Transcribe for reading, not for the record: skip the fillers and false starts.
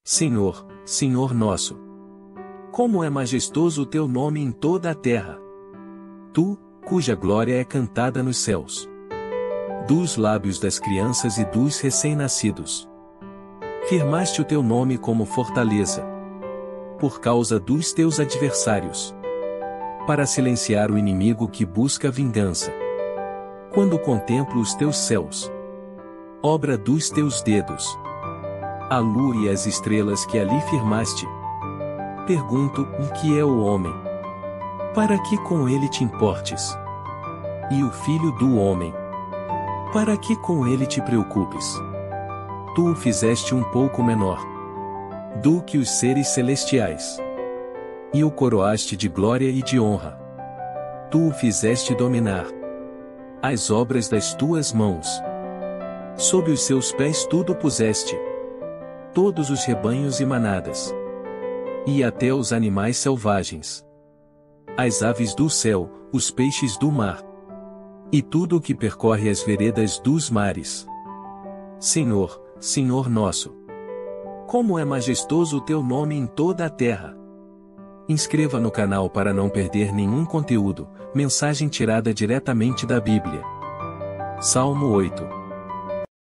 Senhor, Senhor nosso. Como é majestoso o teu nome em toda a terra. Tu, cuja glória é cantada nos céus. Dos lábios das crianças e dos recém-nascidos. Firmaste o teu nome como fortaleza. Por causa dos teus adversários. Para silenciar o inimigo que busca vingança. Quando contemplo os teus céus. Obra dos teus dedos. A lua e as estrelas que ali firmaste. Pergunto, o que é o homem? Para que com ele te importes? E o filho do homem? Para que com ele te preocupes? Tu o fizeste um pouco menor do que os seres celestiais. E o coroaste de glória e de honra. Tu o fizeste dominar as obras das tuas mãos. Sob os seus pés tudo puseste. Todos os rebanhos e manadas. E até os animais selvagens. As aves do céu, os peixes do mar. E tudo o que percorre as veredas dos mares. Senhor, Senhor nosso. Como é majestoso o teu nome em toda a terra. Inscreva no canal para não perder nenhum conteúdo, mensagem tirada diretamente da Bíblia. Salmo 8.